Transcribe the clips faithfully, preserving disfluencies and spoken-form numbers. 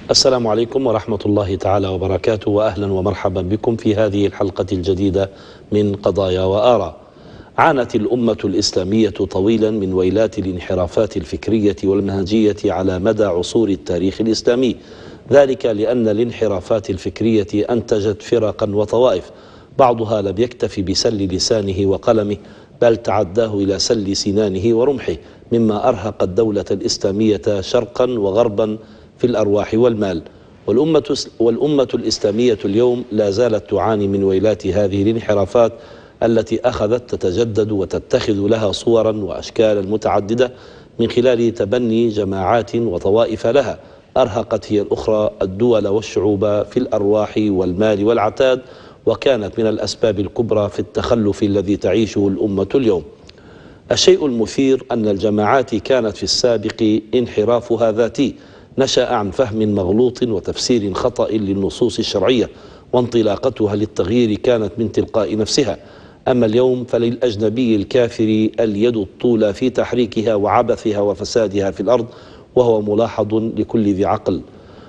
السلام عليكم ورحمة الله تعالى وبركاته، وأهلا ومرحبا بكم في هذه الحلقة الجديدة من قضايا وآراء. عانت الأمة الإسلامية طويلا من ويلات الانحرافات الفكرية والمنهجية على مدى عصور التاريخ الإسلامي، ذلك لأن الانحرافات الفكرية أنتجت فرقا وطوائف، بعضها لم يكتف بسل لسانه وقلمه بل تعداه إلى سل سنانه ورمحه، مما أرهق الدولة الإسلامية شرقا وغربا في الأرواح والمال. والأمة, والأمة الإسلامية اليوم لا زالت تعاني من ويلات هذه الانحرافات التي أخذت تتجدد وتتخذ لها صورا وأشكالا متعددة من خلال تبني جماعات وطوائف لها أرهقت هي الأخرى الدول والشعوب في الأرواح والمال والعتاد، وكانت من الأسباب الكبرى في التخلف الذي تعيشه الأمة اليوم. الشيء المثير أن الجماعات كانت في السابق انحرافها ذاتي، نشأ عن فهم مغلوط وتفسير خطأ للنصوص الشرعية، وانطلاقتها للتغيير كانت من تلقاء نفسها. أما اليوم فللأجنبي الكافر اليد الطولى في تحريكها وعبثها وفسادها في الأرض، وهو ملاحظ لكل ذي عقل.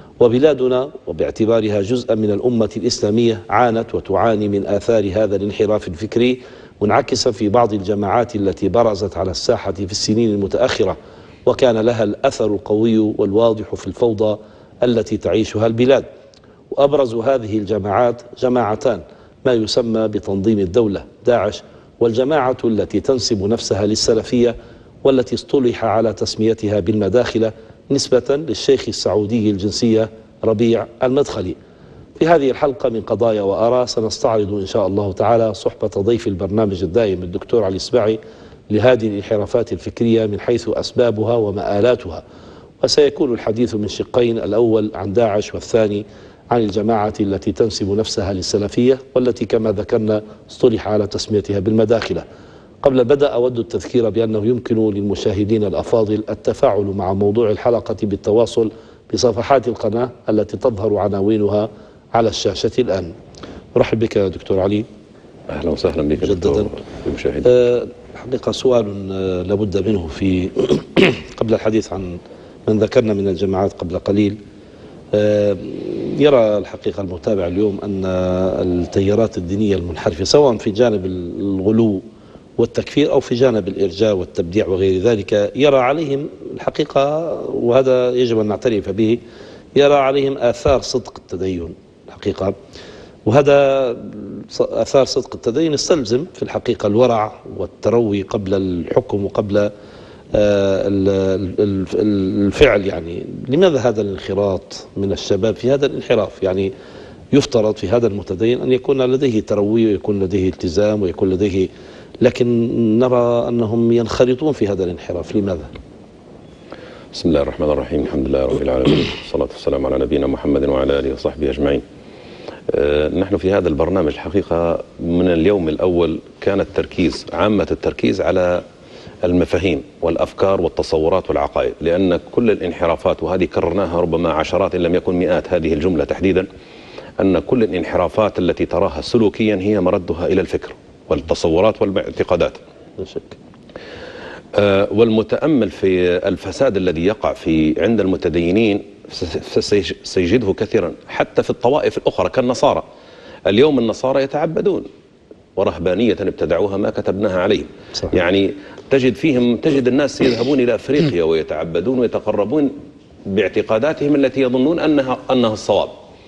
وبلادنا وباعتبارها جزءا من الأمة الإسلامية عانت وتعاني من آثار هذا الانحراف الفكري، منعكسا في بعض الجماعات التي برزت على الساحة في السنين المتأخرة، وكان لها الأثر القوي والواضح في الفوضى التي تعيشها البلاد. وأبرز هذه الجماعات جماعتان: ما يسمى بتنظيم الدولة داعش، والجماعة التي تنسب نفسها للسلفية والتي اصطلح على تسميتها بالمداخلة نسبة للشيخ السعودي الجنسية ربيع المدخلي. في هذه الحلقة من قضايا وآراء سنستعرض إن شاء الله تعالى صحبة ضيف البرنامج الدائم الدكتور علي السباعي لهذه الانحرافات الفكرية من حيث أسبابها ومآلاتها، وسيكون الحديث من شقين: الأول عن داعش، والثاني عن الجماعة التي تنسب نفسها للسلفية والتي كما ذكرنا اصطلح على تسميتها بالمداخلة. قبل البدء أود التذكير بأنه يمكن للمشاهدين الأفاضل التفاعل مع موضوع الحلقة بالتواصل بصفحات القناة التي تظهر عناوينها على الشاشة الآن. أرحب بك دكتور علي. أهلا وسهلا بك مجددا. المشاهدين. أه حقيقة سؤال أه لابد منه في قبل الحديث عن من ذكرنا من الجماعات قبل قليل. أه يرى الحقيقة المتابع اليوم أن التيارات الدينية المنحرفة سواء في جانب الغلو والتكفير أو في جانب الإرجاء والتبديع وغير ذلك، يرى عليهم الحقيقة، وهذا يجب أن نعترف به، يرى عليهم آثار صدق التدين الحقيقة. وهذا آثار صدق التدين يستلزم في الحقيقة الورع والتروي قبل الحكم وقبل الفعل. يعني لماذا هذا الانخراط من الشباب في هذا الانحراف؟ يعني يفترض في هذا المتدين أن يكون لديه تروي ويكون لديه التزام ويكون لديه، لكن نرى أنهم ينخرطون في هذا الانحراف. لماذا؟ بسم الله الرحمن الرحيم، الحمد لله رب العالمين، والصلاة والسلام على نبينا محمد وعلى آله وصحبه أجمعين. أه نحن في هذا البرنامج الحقيقة من اليوم الأول كان التركيز، عامة التركيز على المفاهيم والأفكار والتصورات والعقائد، لأن كل الانحرافات، وهذه كررناها ربما عشرات إن لم يكن مئات هذه الجملة تحديدا، أن كل الانحرافات التي تراها سلوكيا هي مردها إلى الفكر والتصورات والاعتقادات. لا شك. أه والمتأمل في الفساد الذي يقع في عند المتدينين سيجده كثيرا حتى في الطوائف الأخرى كالنصارى. اليوم النصارى يتعبدون ورهبانية ابتدعوها ما كتبناها عليهم. صح. يعني تجد فيهم تجد الناس يذهبون إلى أفريقيا ويتعبدون ويتقربون باعتقاداتهم التي يظنون أنها أنها الصواب.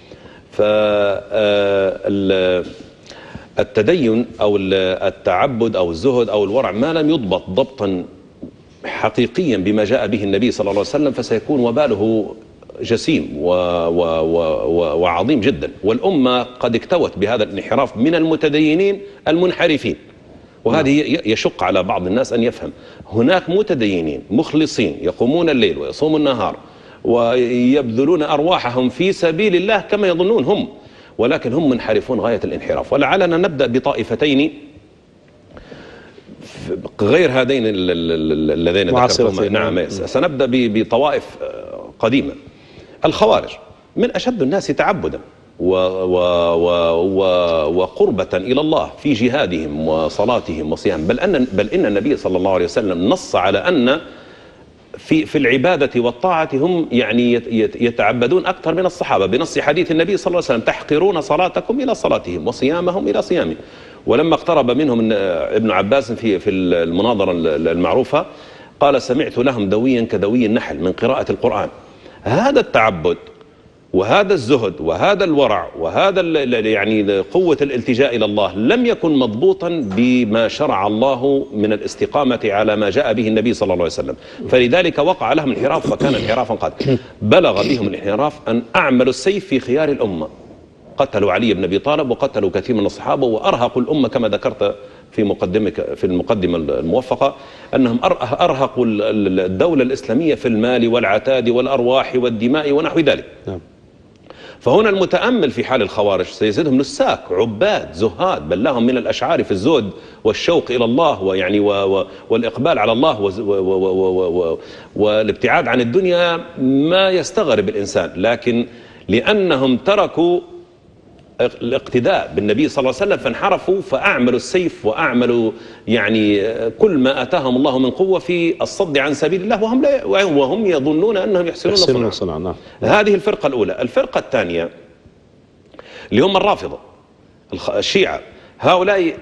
فالتدين أو التعبد أو الزهد أو الورع ما لم يضبط ضبطا حقيقيا بما جاء به النبي صلى الله عليه وسلم فسيكون وباله جسيم و و و وعظيم جدا. والأمة قد اكتوت بهذا الانحراف من المتدينين المنحرفين، وهذه يشق على بعض الناس أن يفهم. هناك متدينين مخلصين يقومون الليل ويصومون النهار ويبذلون أرواحهم في سبيل الله كما يظنون هم، ولكن هم منحرفون غاية الانحراف. ولعلنا نبدأ بطائفتين غير هذين اللذين ذكرتهما. نعم، سنبدأ بطوائف قديمة. الخوارج من أشد الناس تعبدا و و و و وقربة إلى الله في جهادهم وصلاتهم وصيامهم، بل أن بل إن النبي صلى الله عليه وسلم نص على أن في في العبادة والطاعة هم يعني يتعبدون أكثر من الصحابة، بنص حديث النبي صلى الله عليه وسلم: تحقرون صلاتكم إلى صلاتهم وصيامهم إلى صيامهم. ولما اقترب منهم ابن عباس في في المناظرة المعروفة قال: سمعت لهم دويا كدوي النحل من قراءة القرآن. هذا التعبد وهذا الزهد وهذا الورع وهذا يعني قوة الالتجاء إلى الله لم يكن مضبوطا بما شرع الله من الاستقامة على ما جاء به النبي صلى الله عليه وسلم، فلذلك وقع لهم انحراف، فكان انحرافا قد بلغ بهم الانحراف أن أعملوا السيف في خيار الأمة. قتلوا علي بن أبي طالب وقتلوا كثير من الصحابة وأرهقوا الأمة كما ذكرت في مقدمك في المقدمة الموفقة، أنهم أرهقوا الدولة الإسلامية في المال والعتاد والأرواح والدماء ونحو ذلك. فهنا المتأمل في حال الخوارج سيزيدهم نساك، عباد، زهاد، بل لهم من الأشعار في الزهد والشوق إلى الله ويعني و و والإقبال على الله و و و و والابتعاد عن الدنيا ما يستغرب الإنسان، لكن لأنهم تركوا الاقتداء بالنبي صلى الله عليه وسلم فانحرفوا فأعملوا السيف وأعملوا يعني كل ما آتاهم الله من قوة في الصد عن سبيل الله وهم لا وهم يظنون أنهم يحسنون صنعا. نعم. هذه الفرقة الأولى. الفرقة الثانية اللي هم الرافضة الشيعة، هؤلاء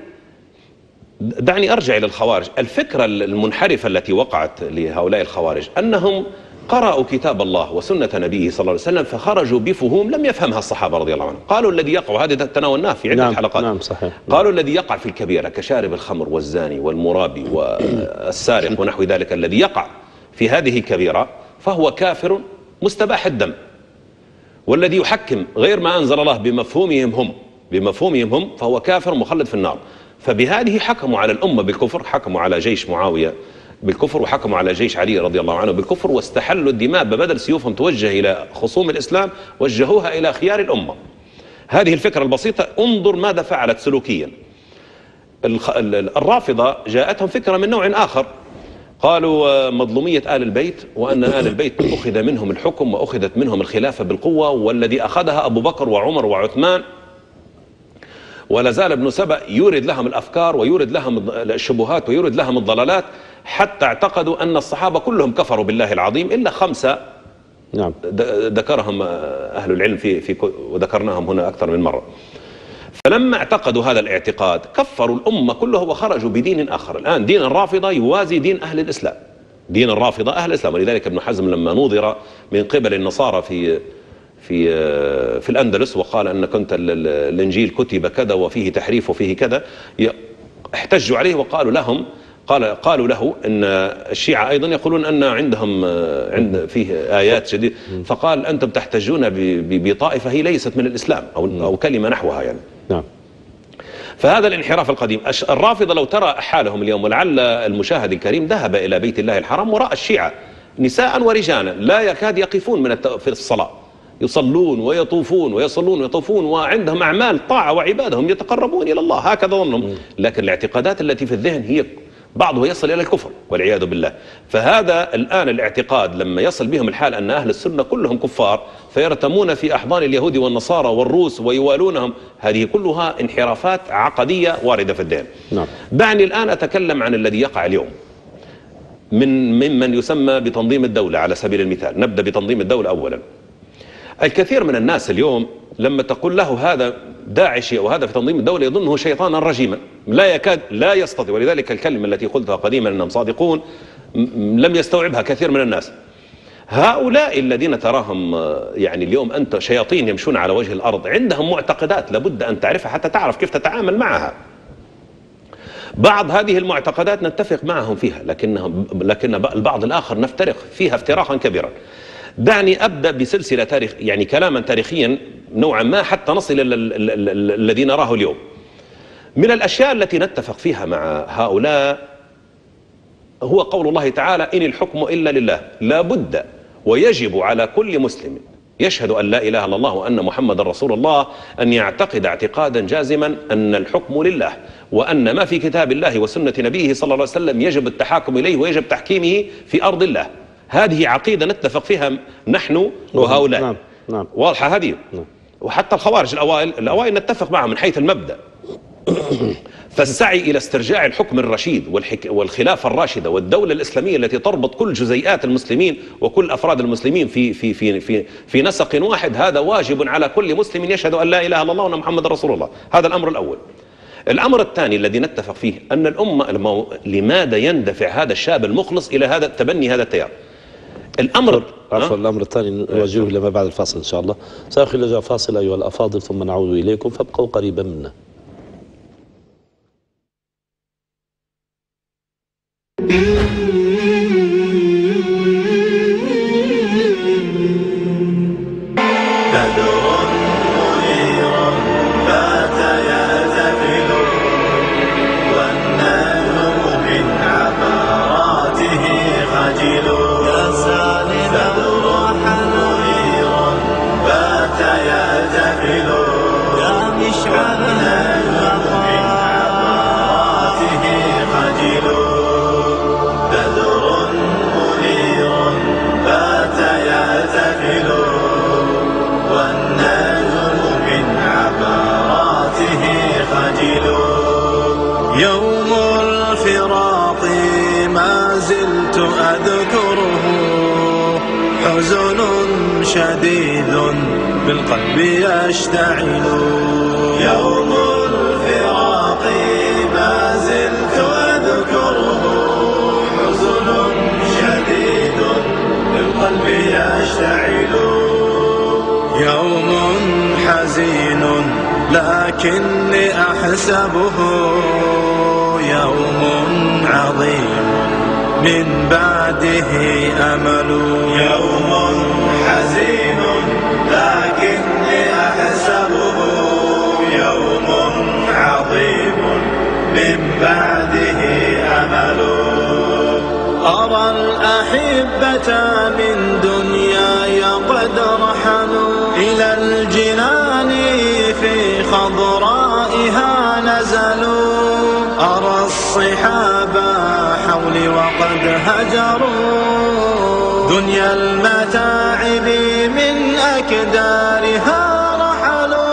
دعني أرجع إلى الخوارج. الفكرة المنحرفة التي وقعت لهؤلاء الخوارج أنهم قرأوا كتاب الله وسنة نبيه صلى الله عليه وسلم فخرجوا بفهوم لم يفهمها الصحابة رضي الله عنهم. قالوا الذي يقع، هذه تناولناه في عدة نعم حلقات. نعم صحيح. قالوا الذي يقع في الكبيرة كشارب الخمر والزاني والمرابي والسارق ونحو ذلك، الذي يقع في هذه الكبيرة فهو كافر مستباح الدم، والذي يحكم غير ما أنزل الله بمفهومهم هم بمفهومهم هم فهو كافر مخلد في النار. فبهذه حكموا على الأمة بالكفر، حكموا على جيش معاوية بالكفر وحكموا على جيش علي رضي الله عنه بالكفر، واستحلوا الدماء ببدل سيوفهم توجه إلى خصوم الإسلام وجهوها إلى خيار الأمة. هذه الفكرة البسيطة. انظر ماذا فعلت سلوكيا. الرافضة جاءتهم فكرة من نوع آخر، قالوا مظلومية آل البيت، وأن آل البيت أخذ منهم الحكم وأخذت منهم الخلافة بالقوة، والذي أخذها أبو بكر وعمر وعثمان، ولا زال ابن سبأ يورد لهم الأفكار ويورد لهم الشبهات ويورد لهم الضلالات، حتى اعتقدوا أن الصحابة كلهم كفروا بالله العظيم إلا خمسة. نعم. ذكرهم أهل العلم في في وذكرناهم هنا أكثر من مرة. فلما اعتقدوا هذا الاعتقاد كفروا الأمة كلها وخرجوا بدين آخر. الآن دين الرافضة يوازي دين أهل الإسلام، دين الرافضة أهل الإسلام. ولذلك ابن حزم لما نوذر من قبل النصارى في في في الأندلس وقال أن كنت الإنجيل كتب كذا وفيه تحريف وفيه كذا، احتجوا عليه وقالوا لهم قال قالوا له ان الشيعة ايضا يقولون ان عندهم عند فيه ايات جديده، فقال انتم تحتجون بطائفه هي ليست من الاسلام او او كلمه نحوها يعني. نعم. فهذا الانحراف القديم. الرافضه لو ترى حالهم اليوم، ولعل المشاهد الكريم ذهب الى بيت الله الحرام وراى الشيعة نساء ورجالا لا يكاد يقفون من في الصلاه، يصلون ويطوفون ويصلون ويطوفون وعندهم أعمال طاعة وعبادة، هم يتقربون إلى الله هكذا ظنهم، لكن الاعتقادات التي في الذهن هي بعضه يصل إلى الكفر والعياذ بالله. فهذا الآن الاعتقاد لما يصل بهم الحال أن أهل السنة كلهم كفار فيرتمون في أحضان اليهود والنصارى والروس ويوالونهم، هذه كلها انحرافات عقدية واردة في الذهن. نعم. دعني الآن أتكلم عن الذي يقع اليوم من ممن يسمى بتنظيم الدولة على سبيل المثال. نبدأ بتنظيم الدولة أولا. الكثير من الناس اليوم لما تقول له هذا داعشي أو هذا في تنظيم الدولة يظنه شيطانا رجيما، لا يكاد لا يستطيع. ولذلك الكلمة التي قلتها قديما أنهم صادقون لم يستوعبها كثير من الناس. هؤلاء الذين تراهم يعني اليوم أنت شياطين يمشون على وجه الأرض عندهم معتقدات لابد أن تعرفها حتى تعرف كيف تتعامل معها. بعض هذه المعتقدات نتفق معهم فيها، لكن لكن البعض الآخر نفترق فيها افتراقا كبيرا. دعني أبدأ بسلسلة تاريخ يعني كلاما تاريخيا نوعا ما حتى نصل إلى الذي نراه اليوم. من الأشياء التي نتفق فيها مع هؤلاء هو قول الله تعالى: إن الحكم إلا لله. لا بد ويجب على كل مسلم يشهد أن لا إله إلا الله وأن محمد رسول الله أن يعتقد اعتقادا جازما أن الحكم لله، وأن ما في كتاب الله وسنة نبيه صلى الله عليه وسلم يجب التحاكم إليه ويجب تحكيمه في أرض الله. هذه عقيدة نتفق فيها نحن وهؤلاء. نعم. نعم. واضحة هذه. نعم. وحتى الخوارج الأوائل الأوائل نتفق معهم من حيث المبدأ. فالسعي إلى استرجاع الحكم الرشيد والخلافة الراشدة والدولة الإسلامية التي تربط كل جزيئات المسلمين وكل أفراد المسلمين في في في في في نسق واحد، هذا واجب على كل مسلم يشهد أن لا إله إلا الله وأن محمد رسول الله. هذا الأمر الأول. الأمر الثاني الذي نتفق فيه أن الأمة المو... لماذا يندفع هذا الشاب المخلص إلى هذا تبني هذا التيار؟ الأمر عفوا الأمر الثاني نواجهه لما بعد الفاصل إن شاء الله. سأخرج فاصل أيها الأفاضل ثم نعود إليكم، فابقوا قريبا منا. يوم الفراق ما زلت أذكره، حزن شديد بالقلب يشتعل. يوم الفراق ما زلت أذكره، حزن شديد بالقلب يشتعل. يوم حزين لكني أحسبه يوم عظيم من بعده أمل. يوم حزين لكني أحسبه يوم عظيم من بعده أمل. أرى الأحبة من دنياي قد رحلوا إلى الجنان في خضرائها نزلوا. أرى الصحاب حولي وقد هجروا دنيا المتاعب من أكدارها رحلوا.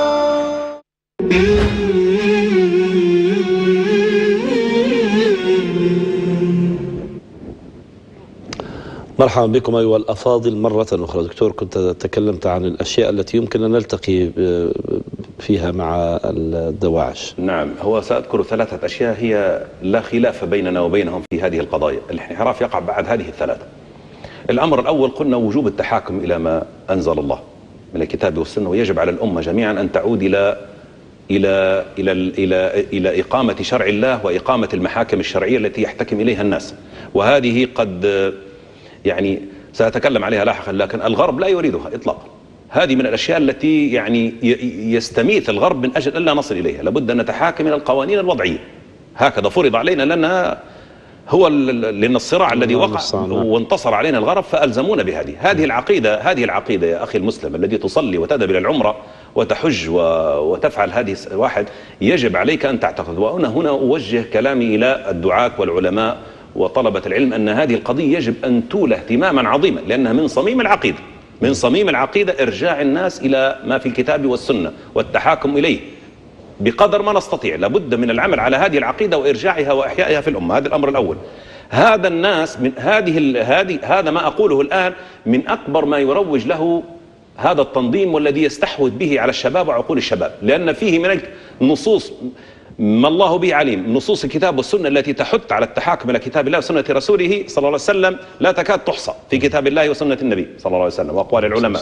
مرحبا بكم أيها الأفاضل مرة أخرى. دكتور، كنت تكلمت عن الأشياء التي يمكن أن نلتقي فيها مع الدواعش. نعم، هو سأذكر ثلاثة أشياء هي لا خلاف بيننا وبينهم في هذه القضايا. الانحراف يقع بعد هذه الثلاثة. الأمر الأول قلنا وجوب التحاكم إلى ما أنزل الله من الكتاب والسنة، ويجب على الأمة جميعا أن تعود إلى إلى إلى إلى إلى إقامة شرع الله وإقامة المحاكم الشرعية التي يحتكم إليها الناس. وهذه قد يعني سأتكلم عليها لاحقا، لكن الغرب لا يريدها إطلاقا. هذه من الأشياء التي يعني يستميت الغرب من أجل ألا نصل إليها. لابد أن نتحاكم إلى القوانين الوضعية، هكذا فرض علينا، لأنها هو لأن الصراع الذي وقع وانتصر علينا الغرب فألزمونا بهذه هذه العقيدة. هذه العقيدة يا أخي المسلم الذي تصلي وتذهب إلى العمرة وتحج وتفعل هذه واحد، يجب عليك أن تعتقد. وأنا هنا أوجه كلامي إلى الدعاة والعلماء وطلبة العلم أن هذه القضية يجب أن تولى اهتماما عظيما، لأنها من صميم العقيدة. من صميم العقيدة إرجاع الناس إلى ما في الكتاب والسنة والتحاكم إليه بقدر ما نستطيع. لابد من العمل على هذه العقيدة وإرجاعها وإحيائها في الأمة. هذا الأمر الأول. هذا الناس من هذه هذه هذا ما أقوله الآن من أكبر ما يروج له هذا التنظيم والذي يستحوذ به على الشباب وعقول الشباب، لأن فيه من النصوص ما الله به عليم، نصوص الكتاب والسنة التي تحث على التحاكم إلى كتاب الله وسنة رسوله صلى الله عليه وسلم لا تكاد تحصى في كتاب الله وسنة النبي صلى الله عليه وسلم وأقوال العلماء.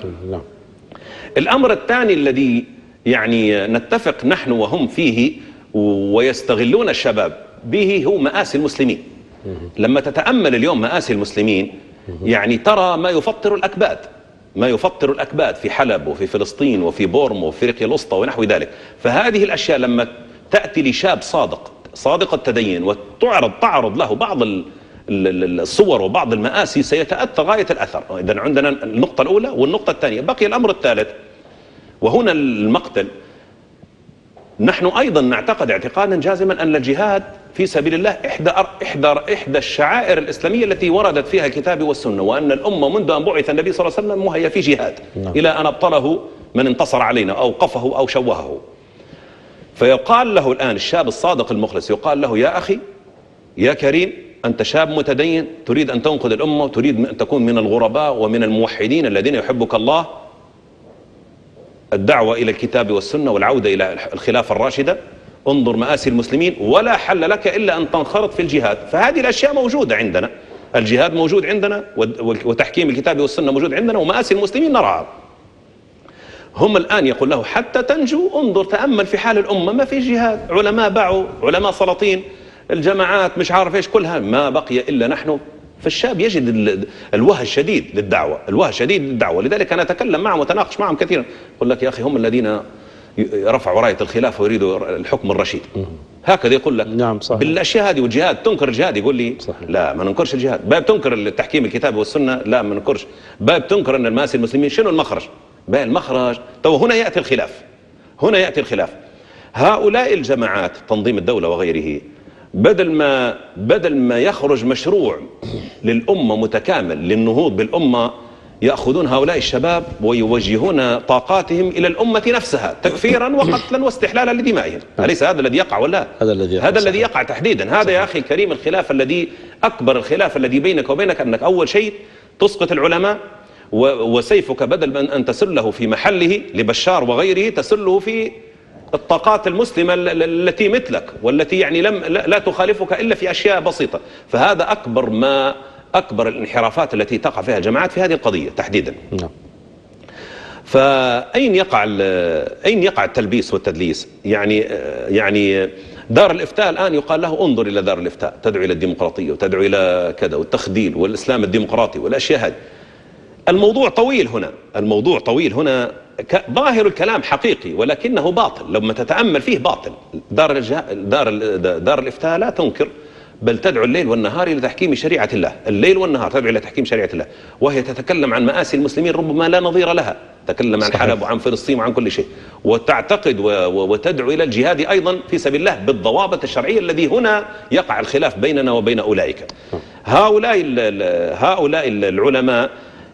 الأمر الثاني الذي يعني نتفق نحن وهم فيه ويستغلون الشباب به هو مآسي المسلمين. لما تتأمل اليوم مآسي المسلمين يعني ترى ما يفطر الأكباد، ما يفطر الأكباد في حلب وفي فلسطين وفي بورمو وفي افريقيا الوسطى ونحو ذلك. فهذه الأشياء لما تأتي لشاب صادق صادق التدين وتعرض تعرض له بعض الصور وبعض المآسي سيتأثر غاية الأثر. إذن عندنا النقطة الأولى. والنقطة الثانية بقي الأمر الثالث وهنا المقتل. نحن أيضا نعتقد اعتقادا جازما أن الجهاد في سبيل الله إحدى إحدى إحدى الشعائر الإسلامية التي وردت فيها الكتاب والسنة، وأن الأمة منذ أن بعث النبي صلى الله عليه وسلم وهي في جهاد نعم. إلى أن أبطله من انتصر علينا أو قفه أو شوهه. فيقال له الآن الشاب الصادق المخلص يقال له يا أخي يا كريم أنت شاب متدين تريد أن تنقذ الأمة وتريد أن تكون من الغرباء ومن الموحدين الذين يحبك الله، الدعوة إلى الكتاب والسنة والعودة إلى الخلافة الراشدة، انظر مآسي المسلمين، ولا حل لك إلا أن تنخرط في الجهاد. فهذه الأشياء موجودة عندنا، الجهاد موجود عندنا وتحكيم الكتاب والسنة موجود عندنا ومآسي المسلمين نراها. هم الآن يقول له حتى تنجو انظر تأمل في حال الأمة، ما في جهاد، علماء باعوا، علماء سلاطين، الجماعات مش عارف ايش، كلها ما بقي إلا نحن. فالشاب يجد الوهج شديد للدعوة، الوهج شديد للدعوة. لذلك أنا أتكلم معهم وتناقش معهم كثيرا، أقول لك يا أخي هم الذين رفعوا راية الخلافة ويريدوا الحكم الرشيد، هكذا يقول لك. نعم صحيح. بالأشياء هذه والجهاد، تنكر الجهاد يقول لي صحيح. لا ما ننكرش الجهاد. باب تنكر التحكيم الكتاب والسنة، لا ما ننكرش. باب تنكر أن المآسي المسلمين، شنو المخرج؟ بقى المخرج تو هنا يأتي الخلاف، هنا يأتي الخلاف. هؤلاء الجماعات تنظيم الدولة وغيره بدل ما بدل ما يخرج مشروع للأمة متكامل للنهوض بالأمة، يأخذون هؤلاء الشباب ويوجهون طاقاتهم إلى الأمة نفسها تكفيرا وقتلا واستحلالا لدمائهم. أليس هذا الذي يقع ولا؟ هذا الذي هذا الذي يقع تحديدا. هذا يا أخي الكريم الخلاف الذي أكبر الخلاف الذي بينك وبينك، أنك أول شيء تسقط العلماء وسيفك بدل من أن تسله في محله لبشار وغيره تسله في الطاقات المسلمة التي مثلك والتي يعني لم لا تخالفك إلا في أشياء بسيطة. فهذا أكبر ما أكبر الانحرافات التي تقع فيها الجماعات في هذه القضية تحديدا. نعم. فأين يقع أين يقع التلبيس والتدليس؟ يعني يعني دار الإفتاء الآن يقال له انظر إلى دار الإفتاء، تدعو إلى الديمقراطية وتدعو إلى كذا والتخديل والإسلام الديمقراطي والأشياء هذه. الموضوع طويل هنا، الموضوع طويل هنا، ظاهر الكلام حقيقي ولكنه باطل لما تتأمل فيه باطل. دار الجه... دار ال... دار الإفتاء لا تنكر بل تدعو الليل والنهار إلى تحكيم شريعة الله، الليل والنهار تدعو إلى تحكيم شريعة الله، وهي تتكلم عن مآسي المسلمين ربما لا نظير لها، تتكلم عن حلب وعن فلسطين وعن كل شيء، وتعتقد و... وتدعو إلى الجهاد أيضا في سبيل الله بالضوابط الشرعية الذي هنا يقع الخلاف بيننا وبين أولئك. هؤلاء ال... هؤلاء العلماء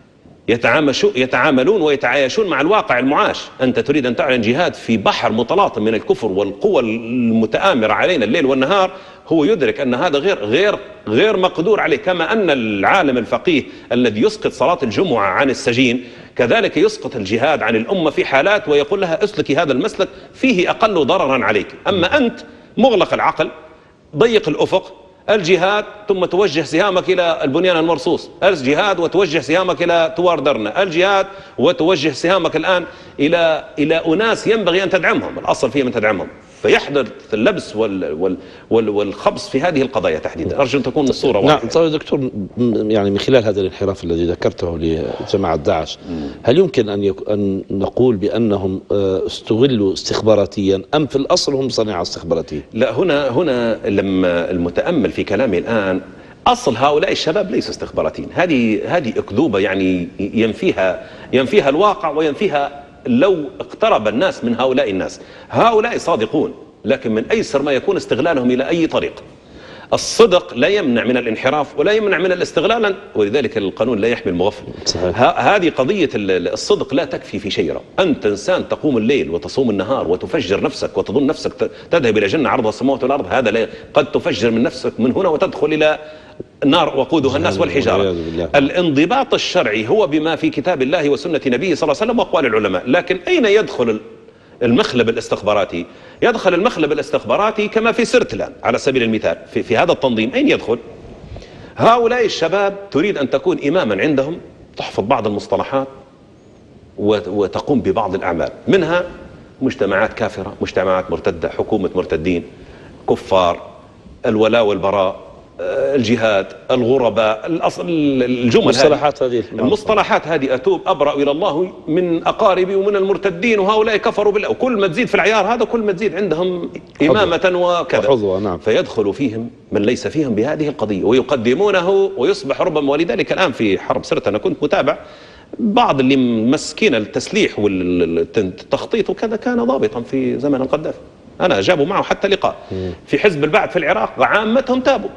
يتعاملون ويتعايشون مع الواقع المعاش. أنت تريد أن تعلن جهاد في بحر متلاطم من الكفر والقوى المتآمرة علينا الليل والنهار، هو يدرك أن هذا غير غير غير مقدور عليه. كما أن العالم الفقيه الذي يسقط صلاة الجمعة عن السجين كذلك يسقط الجهاد عن الأمة في حالات ويقول لها اسلكي هذا المسلك فيه أقل ضررا عليك. أما أنت مغلق العقل ضيق الأفق، الجهاد ثم توجه سهامك إلى البنيان المرصوص، الجهاد وتوجه سهامك إلى توار درنا، الجهاد وتوجه سهامك الآن إلى إلى أناس ينبغي أن تدعمهم، الأصل فيهم أن تدعمهم. فيحدث اللبس وال وال وال والخبص في هذه القضايا تحديدا. أرجو أن تكون الصورة واضحة. نعم. طيب دكتور، يعني من خلال هذا الانحراف الذي ذكرته لجماعة داعش، هل يمكن أن يك... أن نقول بأنهم استغلوا استخباراتيا أم في الأصل هم صناعة استخباراتية؟ لا، هنا هنا لما المتأمل في كلامي الآن، أصل هؤلاء الشباب ليسوا استخباراتيين. هذه هذه أكذوبة يعني ينفيها ينفيها الواقع وينفيها لو اقترب الناس من هؤلاء الناس. هؤلاء صادقون لكن من أيسر ما يكون استغلالهم إلى أي طريق. الصدق لا يمنع من الانحراف ولا يمنع من الاستغلال، ولذلك القانون لا يحمي المغفل. هذه قضية الصدق لا تكفي في شيء. أنت إنسان تقوم الليل وتصوم النهار وتفجر نفسك وتظن نفسك تذهب إلى جنة عرضها السماوات والأرض، هذا لا قد تفجر من نفسك من هنا وتدخل إلى النار وقودها الناس والحجارة. الانضباط الشرعي هو بما في كتاب الله وسنة نبيه صلى الله عليه وسلم وأقوال العلماء. لكن أين يدخل المخلب الاستخباراتي؟ يدخل المخلب الاستخباراتي كما في سرتلان على سبيل المثال في, في هذا التنظيم. أين يدخل؟ هؤلاء الشباب تريد أن تكون إماما عندهم، تحفظ بعض المصطلحات وتقوم ببعض الأعمال، منها مجتمعات كافرة، مجتمعات مرتدة، حكومة مرتدين، كفار، الولاء والبراء، الجهاد، الغرباء، الأصل الجمل المصطلحات هذه المصطلحات هذه أتوب أبرأ إلى الله من أقاربي ومن المرتدين وهؤلاء كفروا بالله. وكل ما تزيد في العيار هذا كل ما تزيد عندهم إمامة وكذا. نعم. فيدخل فيهم من ليس فيهم بهذه القضية ويقدمونه ويصبح ربما. ولذلك الآن في حرب سرت أنا كنت متابع بعض اللي مسكين التسليح والتخطيط وكذا كان ضابطا في زمن القذافي. أنا جابوا معه حتى لقاء في حزب البعث في العراق، عامتهم تابوا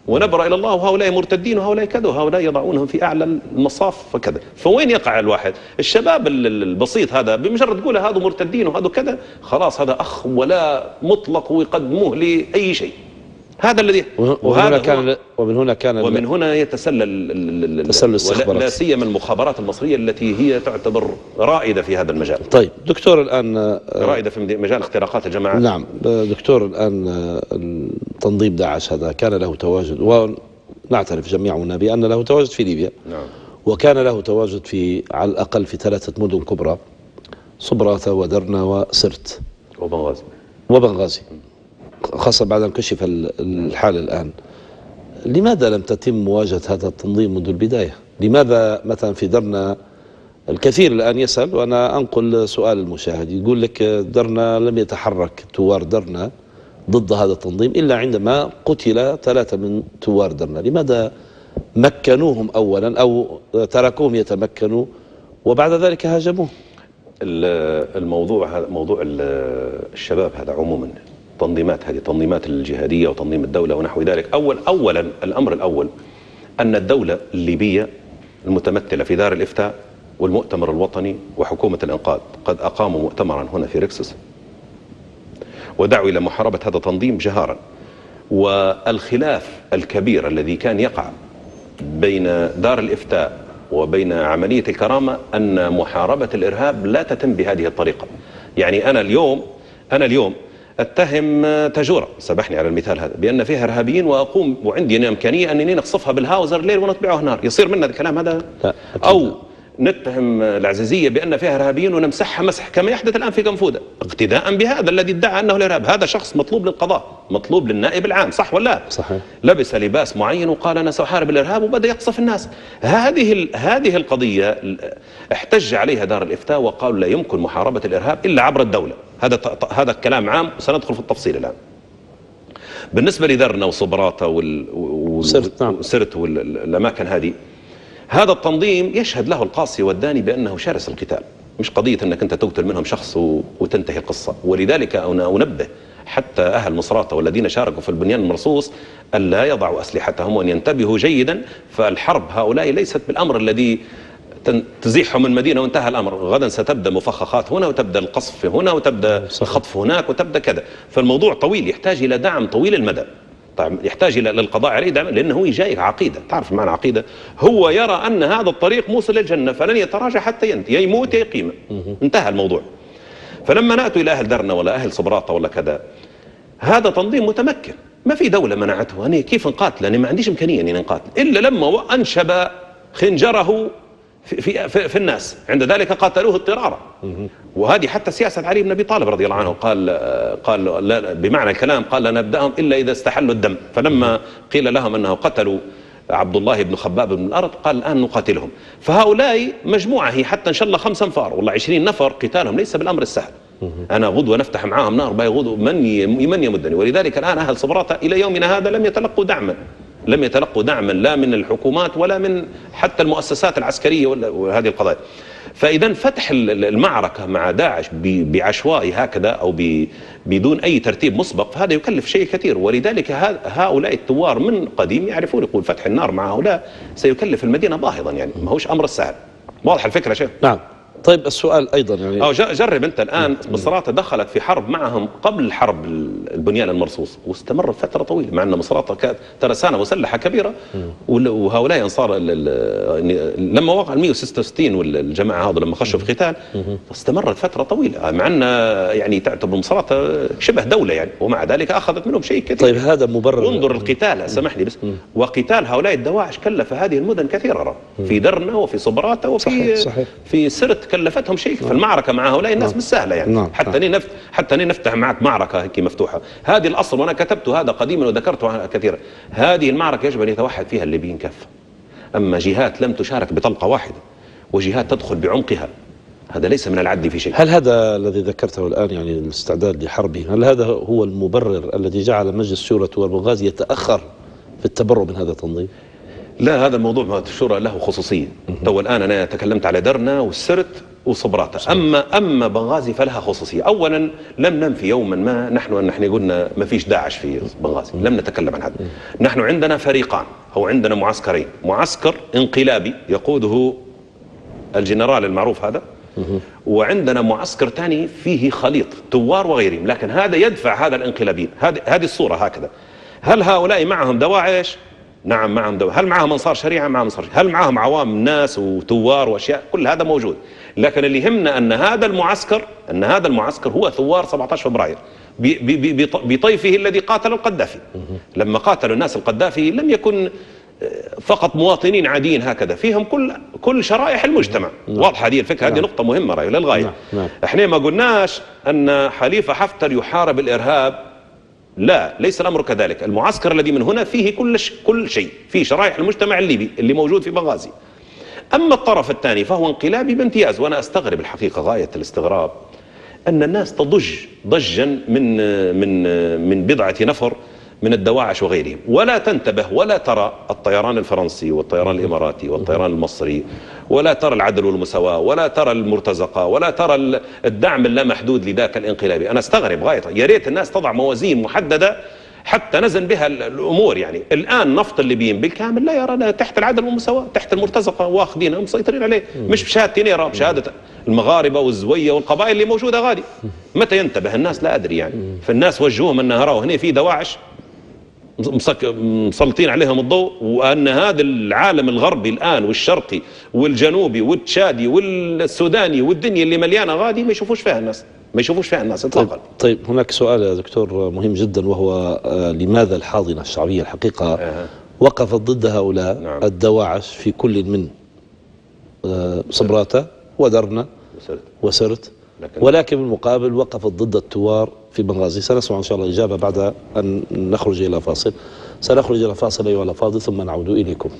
ونبرأ إلى الله وهؤلاء مرتدين وهؤلاء كذا وهؤلاء يضعونهم في أعلى المصاف وكذا. فوين يقع الواحد؟ الشباب البسيط هذا بمجرد تقول هذا مرتدين وهذا كذا خلاص هذا أخ ولا مطلق ويقدموه لأي شيء. هذا الذي ومن هنا كان ومن هنا كان ومن هنا يتسلل تسلل الاستخبارات، لا سيما المخابرات المصرية التي هي تعتبر رائدة في هذا المجال. طيب دكتور، الآن رائدة في مجال اختراقات الجماعات. نعم دكتور، الآن تنظيم داعش هذا كان له تواجد، ونعترف جميعنا بأن له تواجد في ليبيا. نعم. وكان له تواجد في على الأقل في ثلاثة مدن كبرى: صبراتة ودرنا وسرت وبنغازي وبنغازي خاصة بعد أن كشف الحال الآن. لماذا لم تتم مواجهة هذا التنظيم منذ البداية؟ لماذا مثلا في درنا الكثير الآن يسأل، وأنا أنقل سؤال المشاهد، يقول لك درنا لم يتحرك توار درنا ضد هذا التنظيم إلا عندما قتل ثلاثة من توار درنا. لماذا مكنوهم أولا أو تركوهم يتمكنوا وبعد ذلك هاجموه؟ الموضوع هذا موضوع الشباب هذا عموما، تنظيمات هذه تنظيمات الجهادية وتنظيم الدولة ونحو ذلك. أول أولا الأمر الأول أن الدولة الليبية المتمثلة في دار الإفتاء والمؤتمر الوطني وحكومة الإنقاذ قد أقاموا مؤتمرا هنا في ركسس ودعوا إلى محاربة هذا التنظيم جهارا. والخلاف الكبير الذي كان يقع بين دار الإفتاء وبين عملية الكرامة أن محاربة الإرهاب لا تتم بهذه الطريقة. يعني أنا اليوم أنا اليوم اتهم تجورة، سبحني على المثال هذا، بأن فيها إرهابيين وأقوم وعندي إمكانية أنني نقصفها بالهاوزر ليل ونطبعه نهار، يصير منا الكلام هذا؟ لا. أو نتهم العزيزية بأن فيها إرهابيين ونمسحها مسح كما يحدث الآن في قنفودة اقتداء بهذا الذي ادعى أنه الإرهاب. هذا شخص مطلوب للقضاء، مطلوب للنائب العام، صح ولا؟ صحيح. لبس لباس معين وقال أنا سأحارب الإرهاب وبدأ يقصف الناس. هذه هذه القضية احتج عليها دار الإفتاء وقالوا لا يمكن محاربة الإرهاب إلا عبر الدولة. هذا هذا الكلام عام سندخل في التفصيل الآن. بالنسبة لدرنا وصبراتة وسرت والأماكن هذه، هذا التنظيم يشهد له القاصي والداني بأنه شرس القتال، مش قضية أنك أنت تقتل منهم شخص وتنتهي القصة. ولذلك أنا أنبه حتى أهل مصراتة والذين شاركوا في البنيان المرصوص أن لا يضعوا أسلحتهم وأن ينتبهوا جيدا. فالحرب هؤلاء ليست بالأمر الذي تزيحهم من مدينة وانتهى الأمر. غدا ستبدأ مفخخات هنا وتبدأ القصف هنا وتبدأ الخطف هناك وتبدأ كذا. فالموضوع طويل، يحتاج إلى دعم طويل المدى، يحتاج إلى للقضاء عليه دعم، لأنه هو جاي عقيدة. تعرف معنى عقيدة؟ هو يرى أن هذا الطريق موصل للجنة فلن يتراجع حتى ينتهي، يا يموت يا يقيم، انتهى الموضوع. فلما نأتوا إلى أهل درنا ولا أهل صبراتة ولا كذا، هذا تنظيم متمكن، ما في دولة منعته. أنا كيف نقاتل؟ أنا ما عنديش إمكانية أني نقاتل إلا لما أنشب خنجره في, في, في, في الناس، عند ذلك قاتلوه اضطرارا. وهذه حتى سياسة علي بن أبي طالب رضي الله عنه، قال قال لا بمعنى الكلام، قال لا نبدأهم إلا إذا استحلوا الدم. فلما قيل لهم أنه قتلوا عبد الله بن خباب بن الأرض قال الآن نقاتلهم. فهؤلاء مجموعة هي حتى إن شاء الله خمسة أنفار والله عشرين نفر، قتالهم ليس بالأمر السهل. أنا غدوة نفتح معاهم نار بيغدوا من من يمدني. ولذلك الآن أهل صبراتة إلى يومنا هذا لم يتلقوا دعما، لم يتلقوا دعما لا من الحكومات ولا من حتى المؤسسات العسكرية وهذه القضايا. فإذا فتح المعركة مع داعش بعشوائي هكذا أو بدون أي ترتيب مسبق فهذا يكلف شيء كثير. ولذلك هؤلاء الثوار من قديم يعرفون، يقول فتح النار مع هؤلاء سيكلف المدينة باهظا، يعني ما هوش أمر السهل. واضح الفكرة شيخ؟ نعم. طيب السؤال أيضا يعني أو جرب أنت الآن مصراتة دخلت في حرب معهم قبل حرب البنيان المرصوص واستمرت فترة طويلة، مع أن مصراتة كانت ترسانة مسلحة كبيرة، وهؤلاء أنصار لما وقع مئة وستة وستين والجماعة هذا لما خشوا في قتال استمرت فترة طويلة، مع أن يعني تعتبر مصراتة شبه دولة يعني، ومع ذلك أخذت منهم شيء كثير. طيب هذا مبرر. انظر القتال، سامحني بس، وقتال هؤلاء الدواعش كلف هذه المدن كثيرا، في درنا وفي صبراتة وفي صحيح صحيح. في سرت كلفتهم شيء. في المعركة مع هؤلاء الناس مش سهلة يعني. نعم. حتى ني نفت حتى ني نفتح معك معركة هيك مفتوحة. هذه الأصل، وأنا كتبت هذا قديما وذكرته كثيرا، هذه المعركة يجب أن يتوحد فيها الليبيين كافة. أما جهات لم تشارك بطلقة واحدة وجهات تدخل بعمقها، هذا ليس من العد في شيء. هل هذا الذي ذكرته الآن يعني الاستعداد لحربه، هل هذا هو المبرر الذي جعل مجلس شورى والبنغازي يتأخر في التبرؤ من هذا التنظيم؟ لا، هذا الموضوع الشورى له خصوصية. تو الآن أنا تكلمت على درنا والسرت وصبراتا. أما أما بنغازي فلها خصوصية. أولا لم ننفي يوما ما نحن أن نحن قلنا ما فيش داعش في بنغازي، لم نتكلم عن هذا. نحن عندنا فريقان أو عندنا معسكرين، معسكر انقلابي يقوده الجنرال المعروف هذا، وعندنا معسكر ثاني فيه خليط ثوار وغيرهم، لكن هذا يدفع هذا الانقلابيين. هذه هذه الصورة هكذا. هل هؤلاء معهم دواعش؟ نعم معهم دواعش. هل معهم انصار شريعة؟ معهم انصار شريعة. هل معهم عوام ناس وثوار واشياء؟ كل هذا موجود. لكن اللي يهمنا ان هذا المعسكر ان هذا المعسكر هو ثوار سبعة عشر فبراير بطيفه الذي قاتل القذافي. لما قاتلوا الناس القذافي لم يكن فقط مواطنين عاديين هكذا، فيهم كل كل شرائح المجتمع. واضحه هذه الفكره، هذه نقطه مهمه راي للغايه. احنا ما قلناش ان حليفه حفتر يحارب الارهاب، لا، ليس الامر كذلك. المعسكر الذي من هنا فيه كل ش... كل شيء، فيه شرائح المجتمع الليبي اللي موجود في بنغازي. اما الطرف الثاني فهو انقلابي بامتياز. وانا استغرب الحقيقه غايه الاستغراب ان الناس تضج ضجا من من من بضعه نفر من الدواعش وغيرهم، ولا تنتبه ولا ترى الطيران الفرنسي والطيران الإماراتي والطيران المصري، ولا ترى العدل والمساواة، ولا ترى المرتزقة، ولا ترى الدعم اللامحدود لذاك الانقلابي. أنا استغرب غاية. يا ريت الناس تضع موازين محددة حتى نزن بها الأمور. يعني الآن نفط الليبيين بالكامل لا يرى تحت العدل والمساواة، تحت المرتزقة، واخذينها مسيطرين عليه، مش بشهادة تينيرا، بشهادة المغاربة والزوية والقبائل اللي موجودة غادي. متى ينتبه الناس؟ لا أدري. يعني فالناس وجهوهم أن راوا هنا في دواعش مسلطين عليهم الضوء، وأن هذا العالم الغربي الآن والشرقي والجنوبي والتشادي والسوداني والدنيا اللي مليانة غادي ما يشوفوش فيها الناس، ما يشوفوش فيها الناس اطلاقا. طيب, طيب هناك سؤال يا دكتور مهم جدا، وهو آه لماذا الحاضنة الشعبية الحقيقة آه. وقفت ضد هؤلاء نعم. الدواعش في كل من آه صبراتا ودرنا وسرت, وسرت. لكن ولكن بالمقابل وقفت ضد الثوار في بنغازي. سنسمع إن شاء الله الإجابة بعد أن نخرج إلى فاصل. سنخرج إلى فاصل أيها الأفاضل ثم نعود إليكم.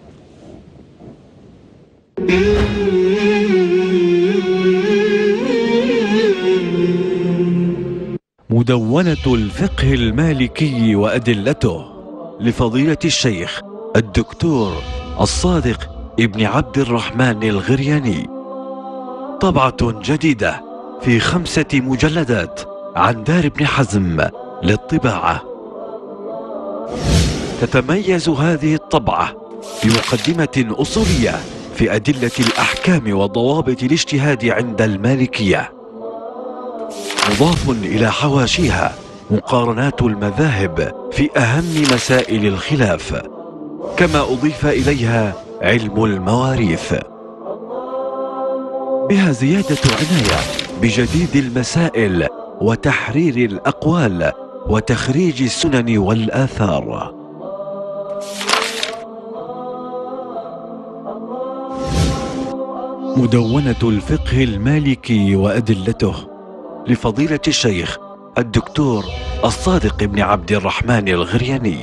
مدونة الفقه المالكي وأدلته لفضيلة الشيخ الدكتور الصادق ابن عبد الرحمن الغرياني، طبعة جديدة في خمسة مجلدات عن دار ابن حزم للطباعة. تتميز هذه الطبعة بمقدمة أصولية في أدلة الأحكام وضوابط الاجتهاد عند المالكية، مضاف إلى حواشيها مقارنات المذاهب في أهم مسائل الخلاف، كما أضيف إليها علم المواريث، بها زيادة عناية بجديد المسائل وتحرير الأقوال وتخريج السنن والآثار. مدونة الفقه المالكي وأدلته لفضيلة الشيخ الدكتور الصادق بن عبد الرحمن الغرياني.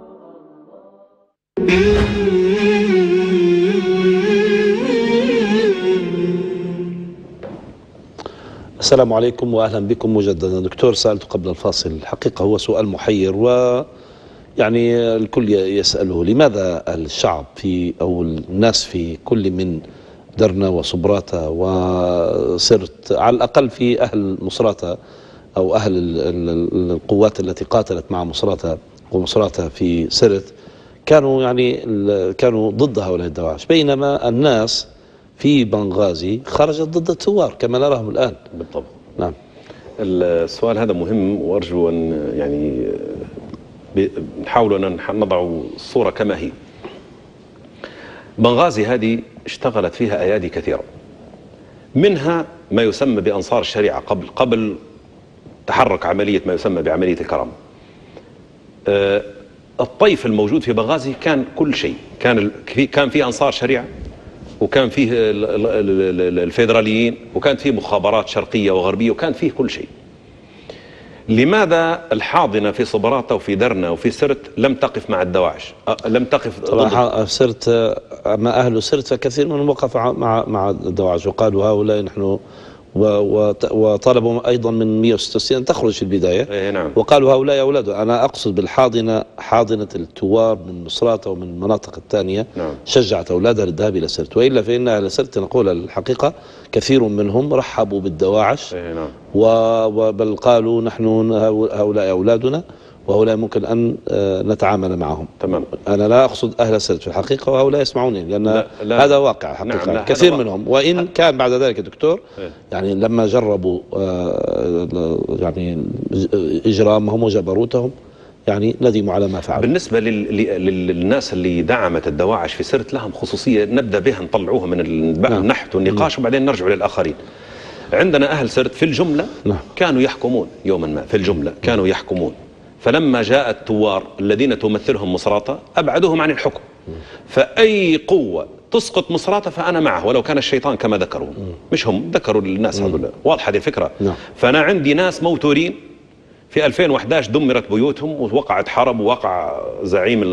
السلام عليكم وأهلا بكم مجددا. دكتور، سألت قبل الفاصل، الحقيقة هو سؤال محير ويعني الكل يسأله، لماذا الشعب في أو الناس في كل من درنا وصبراتا وسرت، على الأقل في أهل مصراتا أو أهل القوات التي قاتلت مع مصراتا ومصراتا في سرت، كانوا يعني كانوا ضد هؤلاء الدواعش، بينما الناس في بنغازي خرجت ضد الثوار كما نراهم الآن. بالطبع. نعم. السؤال هذا مهم، وأرجو أن يعني نحاول أن نضع الصورة كما هي. بنغازي هذه اشتغلت فيها أيادي كثيرة، منها ما يسمى بأنصار الشريعة قبل قبل تحرك عملية ما يسمى بعملية الكرامة. أه الطيف الموجود في بنغازي كان كل شيء، كان كان في أنصار شريعة، وكان فيه الفيدراليين، وكانت فيه مخابرات شرقية وغربية، وكان فيه كل شيء. لماذا الحاضنة في صبراتا وفي درنا وفي سرت لم تقف مع الدواعش؟ لم تقف طبعا سرت، أما أهل سرت فكثير منهم وقف مع مع الدواعش وقالوا هؤلاء نحن وطلبوا أيضا من مئة وستة وستين أن تخرج في البداية. إيه نعم. وقالوا هؤلاء أولاد. أنا أقصد بالحاضنة حاضنة الثوار من مصراتة ومن المناطق الثانية. نعم. شجعت أولادها للذهاب إلى سرت، وإلا فإن أهل سرت نقول الحقيقة كثير منهم رحبوا بالدواعش. إيه نعم. وبل قالوا نحن هؤلاء أولادنا وهؤلاء ممكن أن نتعامل معهم. تمام. أنا لا أقصد أهل سرت في الحقيقة، وهؤلاء يسمعونني لأن لا لا هذا واقع حقيقة. نعم. كثير منهم، وإن كان بعد ذلك دكتور إيه؟ يعني لما جربوا يعني إجرامهم وجبروتهم يعني ندموا على ما فعلوا. بالنسبة للناس اللي دعمت الدواعش في سرت لهم خصوصية نبدأ بها نطلعوها من النحت والنقاش وبعدين نرجع للآخرين. عندنا أهل سرت في الجملة نعم. كانوا يحكمون يوما ما، في الجملة كانوا يحكمون، فلما جاء الثوار الذين تمثلهم مصراتة أبعدوهم عن الحكم. فأي قوة تسقط مصراتة فأنا معه ولو كان الشيطان كما ذكروا، مش هم ذكروا الناس هذول. واضحة هذه الفكرة. نعم. فأنا عندي ناس موتورين في ألفين وإحدى عشر دمرت بيوتهم ووقعت حرب ووقع زعيم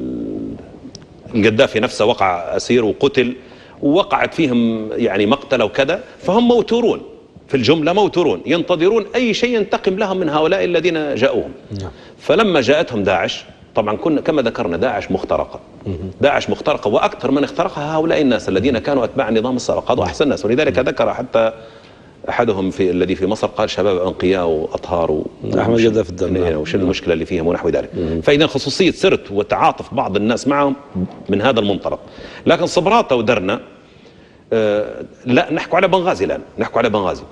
القذافي نفسه وقع أسير وقتل ووقعت فيهم يعني مقتل وكذا، فهم موتورون في الجملة، موتورون ينتظرون أي شيء ينتقم لهم من هؤلاء الذين جاءوهم. نعم. فلما جاءتهم داعش طبعا كنا كما ذكرنا داعش مخترقة. داعش مخترقة، وأكثر من اخترقها هؤلاء الناس الذين كانوا أتباع نظام السابق، هذا أحسن الناس. ولذلك ذكر حتى أحدهم في الذي في مصر قال شباب أنقياء وأطهار أحمد جدة في الدم وش المشكلة اللي فيهم ونحو ذلك. فإذا خصوصية سرت وتعاطف بعض الناس معهم من هذا المنطلق. لكن صبراتة ودرنا آه لا نحكوا على بنغازي الآن، نحكوا على بنغازي.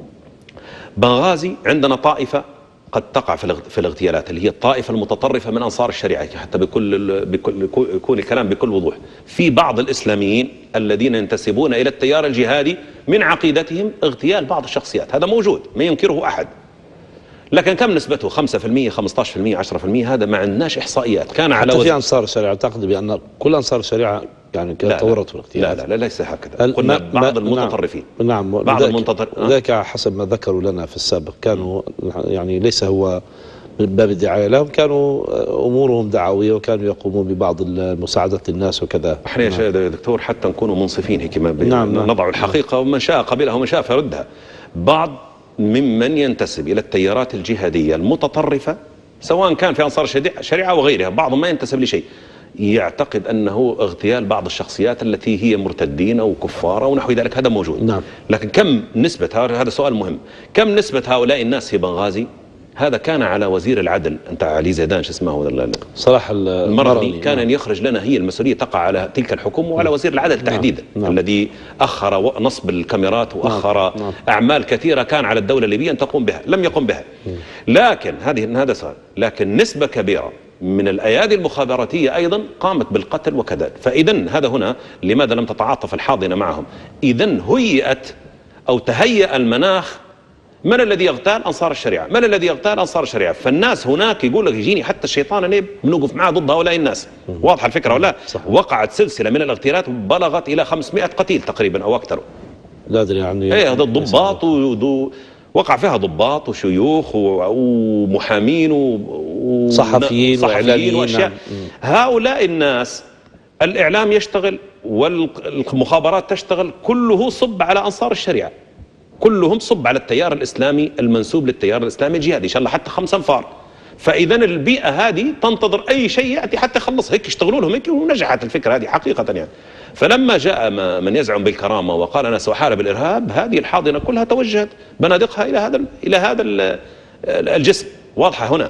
بنغازي عندنا طائفة قد تقع في الاغتيالات اللي هي الطائفة المتطرفة من أنصار الشريعة، حتى بكل بكل يكون الكلام بكل وضوح. في بعض الإسلاميين الذين ينتسبون إلى التيار الجهادي من عقيدتهم اغتيال بعض الشخصيات، هذا موجود ما ينكره أحد. لكن كم نسبته؟ خمسة بالمئة خمسة عشر بالمئة عشرة بالمئة هذا ما عندناش إحصائيات. كان على حتى في أنصار الشريعة أعتقد بأن كل أنصار الشريعة يعني كانت تورط في الاغتيالات. لا لا لا ليس هكذا، قلنا بعض المتطرفين. نعم بعض المتطرفين ذلك حسب ما ذكروا لنا في السابق كانوا يعني ليس هو من باب الدعاية لهم، كانوا أمورهم دعوية وكانوا يقومون ببعض المساعدة للناس وكذا. احنا يا نعم. دكتور حتى نكونوا منصفين هيك ما نعم نضع الحقيقة ومن شاء قبلها ومن شاء فردها. بعض ممن ينتسب إلى التيارات الجهادية المتطرفة سواء كان في أنصار الشريعة وغيرها، بعضهم ما ينتسب لشيء، يعتقد أنه اغتيال بعض الشخصيات التي هي مرتدين أو كفار أو نحو ذلك، هذا موجود. نعم. لكن كم نسبة، هذا سؤال مهم، كم نسبة هؤلاء الناس في بنغازي؟ هذا كان على وزير العدل أنت علي زيدان شو اسمه صلاح المرضي كان نعم. يخرج لنا هي المسؤولية تقع على تلك الحكومة وعلى وزير العدل تحديدا. نعم. الذي أخر نصب الكاميرات وأخر نعم. أعمال كثيرة كان على الدولة الليبية أن تقوم بها، لم يقم بها. لكن هذه هذا صار، لكن نسبة كبيرة من الأيادي المخابراتية أيضا قامت بالقتل وكذا. فإذا هذا هنا لماذا لم تتعاطف الحاضنة معهم؟ إذا هيئت أو تهيأ المناخ. من الذي يغتال؟ أنصار الشريعة. من الذي يغتال؟ أنصار الشريعة. فالناس هناك يقول لك يجيني حتى الشيطان أنا بنوقف معه ضد هؤلاء الناس. واضحة الفكرة ولا؟ صح. وقعت سلسلة من الاغتيالات بلغت إلى خمسمائة قتيل تقريبا أو أكثر. لا أدري يعني. إيه هذا الضباط و... وقع فيها ضباط وشيوخ ومحامين وصحفيين وإعلاميين وأشياء. هؤلاء الناس الإعلام يشتغل والمخابرات تشتغل، كله صب على أنصار الشريعة، كلهم صب على التيار الإسلامي المنسوب للتيار الإسلامي الجهادي إن شاء الله حتى خمس أنفار. فإذا البيئة هذه تنتظر أي شيء يأتي حتى يخلص، هيك يشتغلوا لهم هيك، ونجحت الفكرة هذه حقيقة يعني. فلما جاء من يزعم بالكرامة وقال أنا سأحارب الإرهاب، هذه الحاضنة كلها توجهت بنادقها إلى هذا إلى هذا الجسم. واضحة هنا.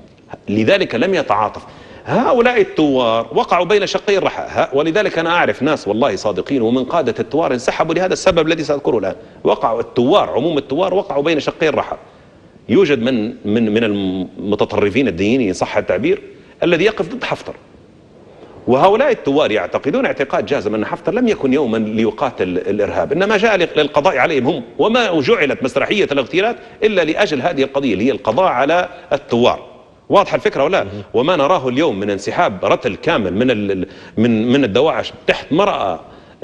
لذلك لم يتعاطف. هؤلاء الثوار وقعوا بين شقي الرحى، ولذلك أنا أعرف ناس والله صادقين ومن قادة الثوار انسحبوا لهذا السبب الذي سأذكره الآن. وقعوا الثوار عموم الثوار وقعوا بين شقي الرحى. يوجد من من من المتطرفين الدينيين صح التعبير الذي يقف ضد حفتر، وهؤلاء الثوار يعتقدون اعتقاد جازم أن حفتر لم يكن يوما ليقاتل الإرهاب، إنما جاء للقضاء عليهم هم، وما جعلت مسرحية الاغتيالات إلا لأجل هذه القضية اللي هي القضاء على الثوار. واضحة الفكرة ولا؟ وما نراه اليوم من انسحاب رتل كامل من من من الدواعش تحت مرأى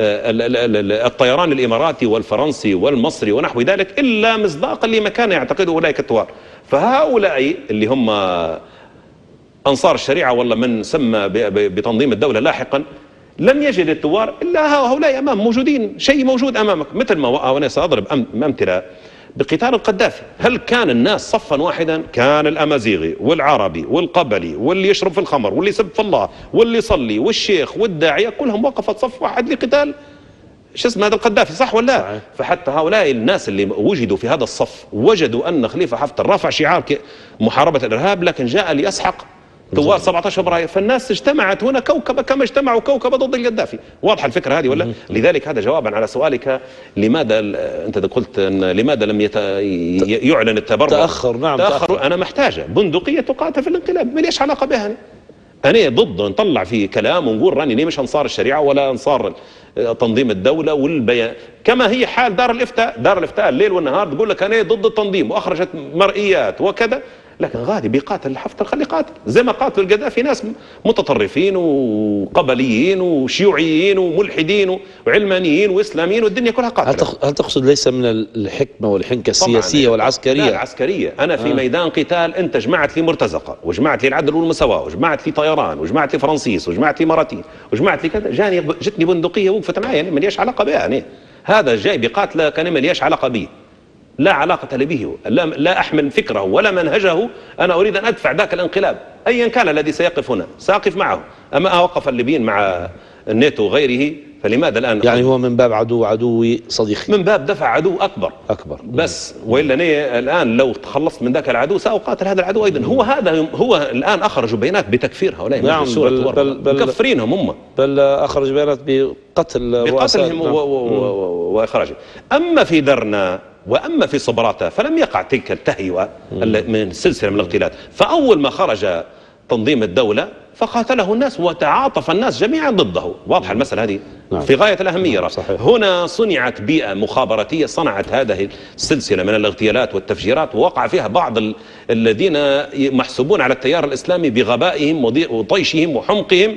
الطيران الإماراتي والفرنسي والمصري ونحو ذلك إلا مصداقا لما كان يعتقده أولئك الثوار. فهؤلاء اللي هم أنصار الشريعة والله من سمى بتنظيم الدولة لاحقا لم يجد الثوار إلا هؤلاء أمام موجودين، شيء موجود أمامك. مثل ما وأنا سأضرب أمثلة بقتال القذافي. هل كان الناس صفا واحدا؟ كان الأمازيغي والعربي والقبلي واللي يشرب في الخمر واللي يسب في الله واللي يصلي والشيخ والداعية كلهم وقفت صف واحد لقتال شو اسمه هذا القذافي، صح ولا لا؟ فحتى هؤلاء الناس اللي وجدوا في هذا الصف وجدوا أن خليفة حفتر رفع شعار محاربة الإرهاب، لكن جاء ليسحق ثوار سبعة عشر فبراير. فالناس اجتمعت هنا كوكبة كما اجتمعوا كوكبة ضد القذافي. واضحة الفكرة هذه ولا؟ لذلك هذا جوابا على سؤالك لماذا انت قلت ان لماذا لم يت... يعلن التبرع؟ تأخر. نعم تأخر, تأخر. انا محتاجة بندقية تقاتل في الانقلاب، ما ليش علاقة بها أنا. أنا ضد نطلع في كلام ونقول راني مش أنصار الشريعة ولا أنصار تنظيم الدولة والبيان، كما هي حال دار الإفتاء. دار الإفتاء الليل والنهار تقول لك أنا ضد التنظيم وأخرجت مرئيات وكذا، لكن غادي بيقاتل حفتر خلي قاتل زي ما قاتلوا القذافي ناس متطرفين وقبليين وشيوعيين وملحدين وعلمانيين وإسلاميين والدنيا كلها قاتلة. هل تقصد ليس من الحكمة والحنكة السياسية والعسكرية؟ لا العسكرية. أنا في آه. ميدان قتال أنت جمعت لي مرتزقة وجمعت لي العدل والمساواة وجمعت لي طيران وجمعت لي فرنسيس وجمعت لي مراتين وجمعت لي كذا، جاني جتني بندقية وقفت معي، يعني ما ليش علاقة بها. يعني هذا جاي بقاتله كان ما ليش علاقة به، لا علاقة لي به، لا, لا أحمل فكره ولا منهجه. أنا أريد أن أدفع ذاك الانقلاب أيا كان الذي سيقف هنا سأقف معه. أما أوقف الليبيين مع الناتو وغيره فلماذا الآن؟ يعني هو من باب عدو عدوي صديقي، من باب دفع عدو أكبر أكبر بس. وإلا أنا الآن لو تخلصت من ذاك العدو سأقاتل هذا العدو أيضا. هو هذا هو الآن أخرجوا بيانات بتكفير هؤلاء. نعم بل بل بل مكفرينهم هم، بل أخرج بيانات بقتل بقتلهم وإخراجهم. أما في درنا وأما في صبراتة فلم يقع تلك التهيئة من سلسلة من الاغتيالات. فأول ما خرج تنظيم الدولة فقاتله الناس وتعاطف الناس جميعا ضده. واضحة المسألة هذه نعم. في غاية الأهمية. نعم. هنا صنعت بيئة مخابراتية صنعت هذه السلسلة من الاغتيالات والتفجيرات، ووقع فيها بعض الذين محسوبون على التيار الإسلامي بغبائهم وطيشهم وحمقهم،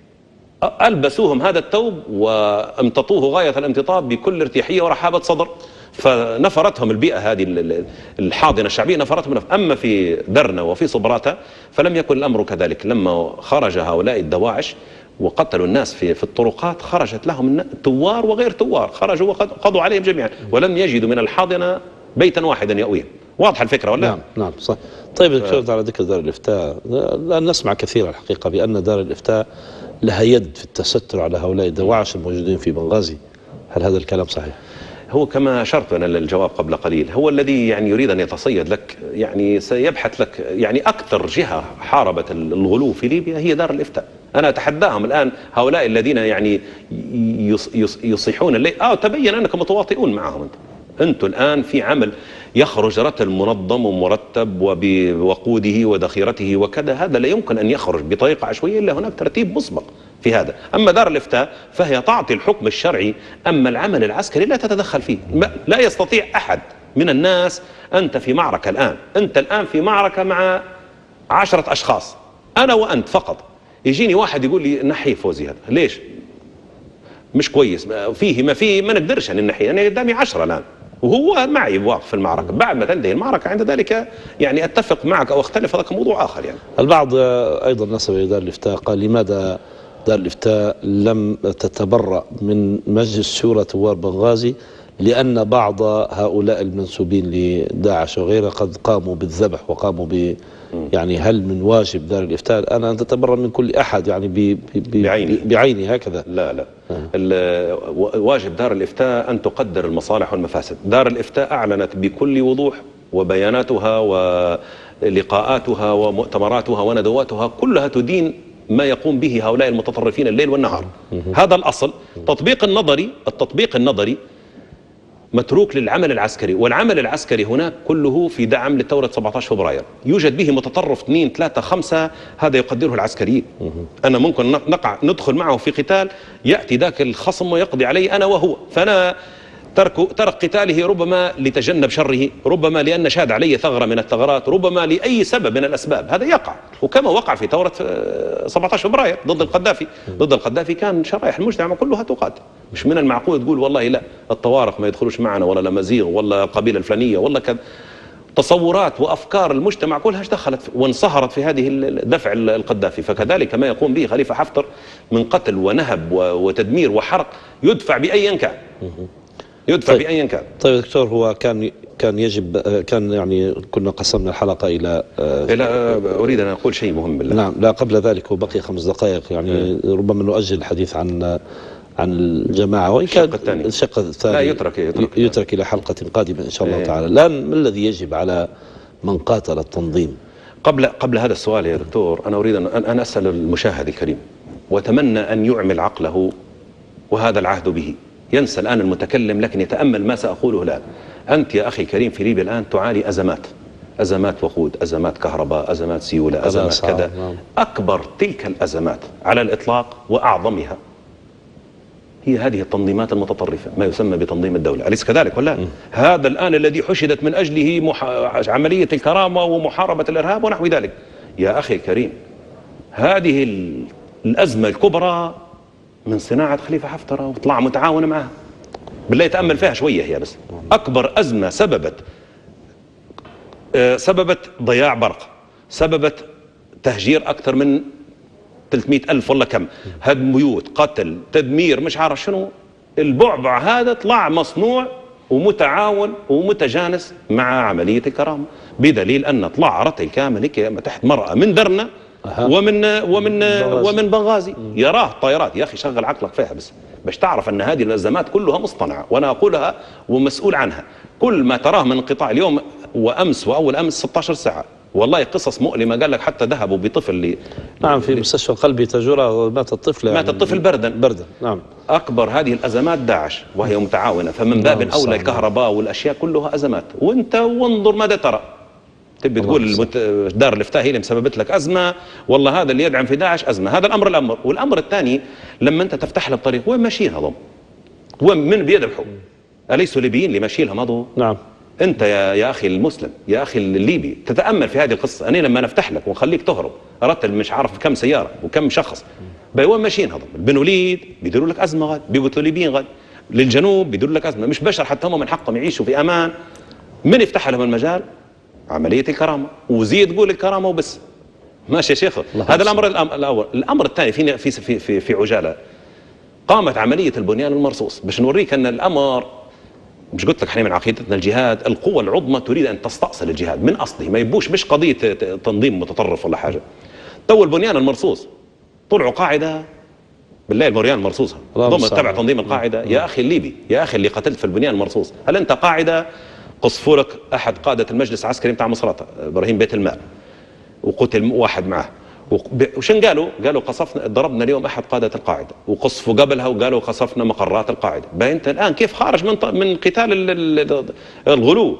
ألبسوهم هذا الثوب وامتطوه غاية الامتطاء بكل ارتياحية ورحابة صدر، فنفرتهم البيئة هذه الحاضنة الشعبية نفرتهم. أما في درنا وفي صبراتة فلم يكن الأمر كذلك. لما خرج هؤلاء الدواعش وقتلوا الناس في في الطرقات خرجت لهم ثوار وغير ثوار، خرجوا وقضوا عليهم جميعا ولم يجدوا من الحاضنة بيتا واحدا يأويهم. واضحة الفكرة ولا؟ نعم نعم صح. طيب دكتور على ذكر دار الإفتاء، لا نسمع كثيرا الحقيقة بأن دار الإفتاء لها يد في التستر على هؤلاء الدواعش الموجودين في بنغازي، هل هذا الكلام صحيح؟ هو كما أشرت أنا للجواب قبل قليل، هو الذي يعني يريد أن يتصيد لك، يعني سيبحث لك. يعني أكثر جهة حاربت الغلو في ليبيا هي دار الإفتاء. أنا أتحداهم الآن هؤلاء الذين يعني يص يص يصيحون الليل. آه تبين أنكم متواطئون معهم. أنت أنتم الآن في عمل يخرج رتب منظم ومرتب وبوقوده وذخيرته وكذا، هذا لا يمكن أن يخرج بطريقة عشوائية إلا هناك ترتيب مسبق في هذا. أما دار الإفتاء فهي تعطي الحكم الشرعي، أما العمل العسكري لا تتدخل فيه. لا يستطيع أحد من الناس. أنت في معركة الآن، أنت الآن في معركة مع عشرة أشخاص، أنا وأنت فقط. يجيني واحد يقول لي نحيه فوزي هذا، ليش؟ مش كويس فيه ما فيه ما نقدرش أن نحيه. أنا قدامي عشرة الآن وهو معي واقف في المعركة. بعد ما تنتهي المعركة عند ذلك يعني أتفق معك أو أختلف، هذا موضوع آخر. يعني البعض أيضا نسب إلى دار الإفتاء قال لماذا دار الإفتاء لم تتبرأ من مجلس شورى ثوار بنغازي، لأن بعض هؤلاء المنسوبين لداعش وغيره قد قاموا بالذبح وقاموا ب يعني هل من واجب دار الإفتاء أنا أن تتبرأ من كل أحد يعني ب بعيني بعيني هكذا؟ لا لا آه. واجب دار الإفتاء أن تقدر المصالح والمفاسد. دار الإفتاء أعلنت بكل وضوح وبياناتها ولقاءاتها ومؤتمراتها وندواتها كلها تدين ما يقوم به هؤلاء المتطرفين الليل والنهار. هذا الأصل. تطبيق النظري التطبيق النظري متروك للعمل العسكري، والعمل العسكري هناك كله في دعم لثورة سبعة عشر فبراير. يوجد به متطرف اثنين ثلاثة خمسة هذا يقدره العسكريين. أنا ممكن نقع ندخل معه في قتال يأتي ذاك الخصم ويقضي علي أنا وهو، فأنا ترك ترك قتاله ربما لتجنب شره، ربما لأن شاد علي ثغرة من الثغرات، ربما لأي سبب من الأسباب. هذا يقع، وكما وقع في ثورة سبعة عشر فبراير ضد القذافي. ضد القذافي كان شرائح المجتمع كلها تقاتل. مش من المعقول تقول والله لا الطوارق ما يدخلوش معنا ولا الأمازيغ ولا القبيلة الفلانية ولا كذا. تصورات وأفكار المجتمع كلها دخلت وانصهرت في هذه الدفع القذافي. فكذلك ما يقوم به خليفة حفتر من قتل ونهب وتدمير وحرق يدفع بأيا كان، يدفع طيب. بأيا كان. طيب دكتور، هو كان كان يجب كان يعني كنا قسمنا الحلقة إلى لا أريد أن أقول شيء مهم بالله. نعم، لا قبل ذلك وبقي خمس دقائق يعني م. ربما نؤجل الحديث عن عن الجماعة، وإن كان الشق الثاني لا يترك يترك, يترك إلى حلقة قادمة إن شاء الله تعالى. الآن ما الذي يجب على من قاتل التنظيم؟ قبل قبل هذا السؤال يا دكتور، أنا أريد أن أن أسأل المشاهد الكريم وأتمنى أن يعمل عقله وهذا العهد به، ينسى الآن المتكلم لكن يتأمل ما سأقوله الآن. أنت يا أخي الكريم في ليبيا الآن تعاني أزمات، أزمات وقود، أزمات كهرباء، أزمات سيولة، أزمات كذا. أكبر تلك الأزمات على الإطلاق وأعظمها هي هذه التنظيمات المتطرفة، ما يسمى بتنظيم الدولة، أليس كذلك ولا؟ م. هذا الآن الذي حشدت من أجله مح... عملية الكرامة ومحاربة الإرهاب ونحو ذلك. يا أخي الكريم، هذه الأزمة الكبرى من صناعة خليفة حفتر وطلع متعاون معها. بالله يتأمل فيها شوية، هي بس أكبر أزمة سببت سببت ضياع برق، سببت تهجير أكثر من ثلاثمئة ألف ولا كم، هدم بيوت، قتل، تدمير، مش عارف شنو. البعبع هذا طلع مصنوع ومتعاون ومتجانس مع عملية الكرامة، بدليل أن طلع رتل كامل تحت مرأة من درنا ومن ومن ومن بنغازي يراه طائرات. يا أخي شغل عقلك فيها بس باش تعرف أن هذه الأزمات كلها مصطنعة، وأنا أقولها ومسؤول عنها. كل ما تراه من انقطاع اليوم وأمس وأول أمس ستة عشر ساعة، والله قصص مؤلمة. قال لك حتى ذهبوا بطفل اللي نعم في مستشفى القلبي تجورة مات الطفل يعني مات الطفل بردا بردا. نعم. أكبر هذه الأزمات داعش وهي متعاونة، فمن باب أولى الكهرباء والأشياء كلها أزمات. وأنت وانظر ماذا ترى. تبي تقول المت... دار الافتاء هي اللي مسببت لك أزمة، والله هذا اللي يدعم في داعش أزمة. هذا الأمر الأمر والأمر الثاني لما أنت تفتح له الطريق، وين ماشيين هذول؟ وين من بيذبحوا؟ أليسوا ليبيين اللي ماشيين لهم هذول؟ نعم. أنت يا يا أخي المسلم، يا أخي الليبي، تتأمل في هذه القصة. أنا لما نفتح لك ونخليك تهرب رتل مش عارف كم سيارة وكم شخص، باي وين ماشيين هذول؟ بن وليد بيديروا لك أزمة غاد، بيقتلوا ليبيين غاد، للجنوب بيديروا لك أزمة، مش بشر حتى هم من حقهم يعيشوا في أمان. من يفتح لهم المجال؟ عملية الكرامة، وزيد قول الكرامة وبس. ماشي يا شيخ. هذا الأمر الأول. الأمر الثاني في في في في, في عجالة، قامت عملية البنيان المرصوص باش نوريك أن الأمر، مش قلت لك احنا من عقيدتنا الجهاد، القوة العظمى تريد أن تستأصل الجهاد من أصله، ما يبوش مش قضية تنظيم متطرف ولا حاجة. تو البنيان المرصوص طلعوا قاعدة، بالله البنيان المرصوص ضمن تبع تنظيم القاعدة. يا أخي الليبي، يا أخي اللي قتلت في البنيان المرصوص، هل أنت قاعدة؟ قصفوا لك أحد قادة المجلس العسكري بتاع مصراتة إبراهيم بيت المال وقتل واحد معه، وشن قالوا؟ قالوا قصفنا ضربنا اليوم أحد قادة القاعدة، وقصفوا قبلها وقالوا قصفنا مقرات القاعدة. بقى أنت الآن كيف خارج من من قتال الغلو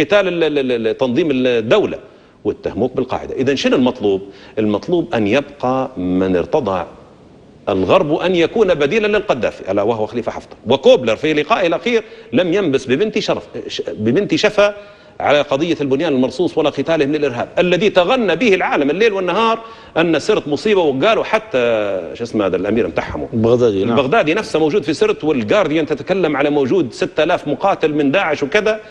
وقتال تنظيم الدولة واتهموك بالقاعدة؟ إذا شنو المطلوب؟ المطلوب أن يبقى من ارتضى الغرب أن يكون بديلا للقذافي ألا وهو خليفة حفتر. وكوبلر في لقائه الأخير لم ينبس ببنت شرف ببنت شفا على قضية البنيان المرصوص ولا قتالهم للإرهاب الذي تغنى به العالم الليل والنهار أن سرت مصيبة. وقالوا حتى شو اسمه هذا الأمير متاعهم البغدادي، نعم. البغدادي نفسه موجود في سرت، والجارديان تتكلم على موجود ستة آلاف مقاتل من داعش وكذا،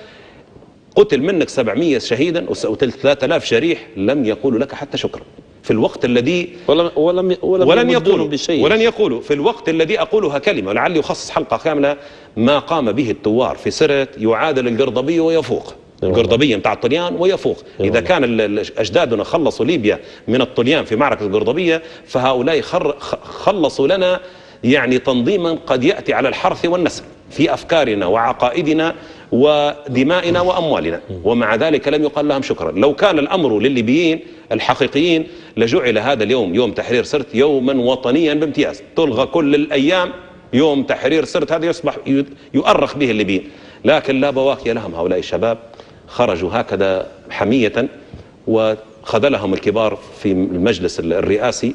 قتل منك سبعمئة شهيدا وثلاثة آلاف جريح، لم يقولوا لك حتى شكرا في الوقت الذي ولم ولم ولم, ولن يقولوا بشيء ولن يقولوا في الوقت الذي أقولها كلمة ولعلي يخصص حلقة كاملة. ما قام به الثوار في سرت يعادل القرضبية ويفوق، القرضبية متاع الطليان ويفوق. إذا كان أجدادنا خلصوا ليبيا من الطليان في معركة القرضبية، فهؤلاء خلصوا لنا يعني تنظيما قد يأتي على الحرث والنسل في أفكارنا وعقائدنا ودمائنا وأموالنا، ومع ذلك لم يقال لهم شكرا. لو كان الأمر للليبيين الحقيقيين لجعل هذا اليوم يوم تحرير سرت يوما وطنيا بامتياز، تلغى كل الأيام يوم تحرير سرت، هذا يصبح يؤرخ به الليبيين. لكن لا بواقي لهم هؤلاء الشباب، خرجوا هكذا حمية وخذلهم الكبار في المجلس الرئاسي.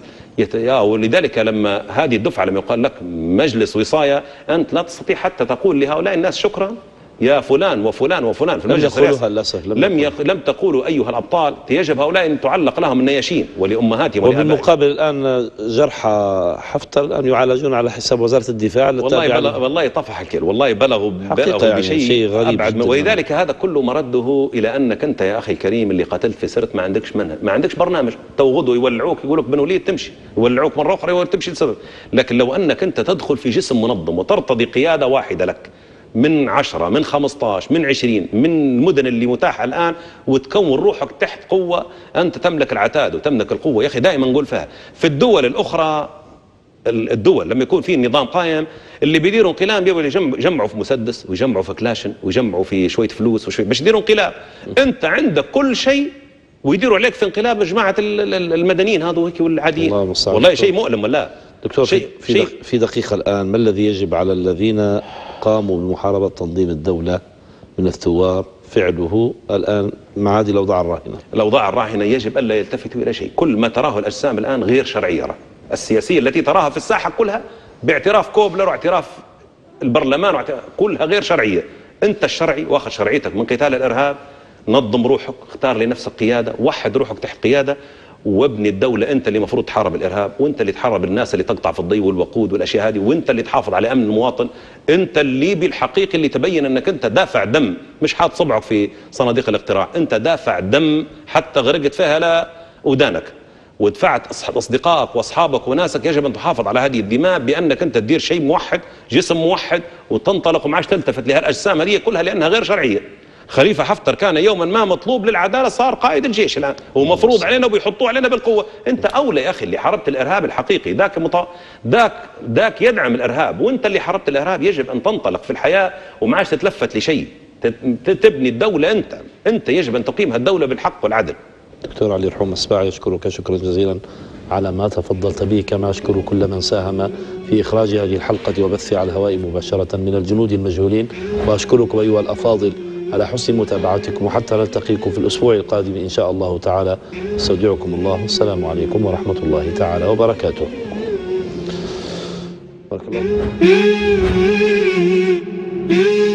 ولذلك لما هذه الدفعة لما يقال لك مجلس وصاية، أنت لا تستطيع حتى تقول لهؤلاء الناس شكرا. يا فلان وفلان وفلان في المجلس الرئاسي للأسف لم لم, يق... لم تقولوا أيها الأبطال. يجب هؤلاء أن تعلق لهم النياشين ولأمهاتهم ولآبائهم. وبالمقابل الآن جرحى حفتر الآن يعالجون على حساب وزارة الدفاع. والله بلغ... والله طفح الكل، والله بلغوا بلغوا يعني بشيء شيء غريب أبعد. ولذلك هذا كله مرده إلى أنك أنت يا أخي الكريم اللي قتلت في سرت ما عندكش منهج، ما عندكش برنامج. تو غدوة يولعوك يقولوا لك بن وليد تمشي، يولعوك مرة أخرى تمشي لسبب. لكن لو أنك أنت تدخل في جسم منظم وترتضي قيادة واحدة لك من عشرة من خمسة عشر من عشرين من المدن اللي متاحة الآن، وتكون روحك تحت قوة، أنت تملك العتاد وتملك القوة. يا أخي دائما نقول فيها في الدول الأخرى، الدول لما يكون في نظام قائم اللي بيديروا انقلاب يجمعوا في مسدس ويجمعوا في كلاشن ويجمعوا في شوية فلوس وشوية باش يديروا انقلاب. أنت عندك كل شيء ويديروا عليك في انقلاب جماعة المدنيين هذو هيك والعاديين. والله شيء مؤلم. ولا دكتور شيء في, شيء في دقيقة الآن، ما الذي يجب على الذين قاموا بمحاربة تنظيم الدولة من الثوار فعله الآن مع هذه الأوضاع الراهنة؟ الأوضاع الراهنة يجب ألا يلتفتوا إلى شيء. كل ما تراه الأجسام الآن غير شرعية السياسية التي تراها في الساحة كلها باعتراف كوبلر واعتراف البرلمان واعتراف كلها غير شرعية. أنت الشرعي واخذ شرعيتك من قتال الإرهاب، نظم روحك، اختار لنفسك قيادة، وحد روحك تحت قيادة وابني الدولة. أنت اللي مفروض تحارب الإرهاب، وأنت اللي تحارب الناس اللي تقطع في الضي والوقود والأشياء هذه، وأنت اللي تحافظ على أمن المواطن. أنت الليبي الحقيقي اللي تبين أنك أنت دافع دم، مش حاط صبعك في صناديق الاقتراع. أنت دافع دم حتى غرقت فيها لا ودانك، ودفعت أصدقائك وأصحابك وناسك. يجب أن تحافظ على هذه الدماء بأنك أنت تدير شيء موحد، جسم موحد، وتنطلق ومعاش تلتفت لهالأجسام هذه كلها لأنها غير شرعية. خليفة حفتر كان يوما ما مطلوب للعدالة، صار قائد الجيش الآن ومفروض علينا وبيحطوه علينا بالقوة. أنت أولى يا أخي اللي حاربت الإرهاب الحقيقي، ذاك مط... ذاك ذاك يدعم الإرهاب، وأنت اللي حاربت الإرهاب. يجب أن تنطلق في الحياة ومعاش تتلفت لشيء، تبني الدولة. أنت أنت يجب أن تقيم الدولة بالحق والعدل. دكتور علي رحوم السباعي أشكرك شكرا جزيلا على ما تفضلت به، كما أشكر كل من ساهم في إخراج هذه الحلقة وبثها على الهواء مباشرة من الجنود المجهولين، وأشكركم أيها الأفاضل على حسن متابعتكم، وحتى نلتقيكم في الأسبوع القادم إن شاء الله تعالى. استودعكم الله، والسلام عليكم ورحمة الله تعالى وبركاته. بارك الله.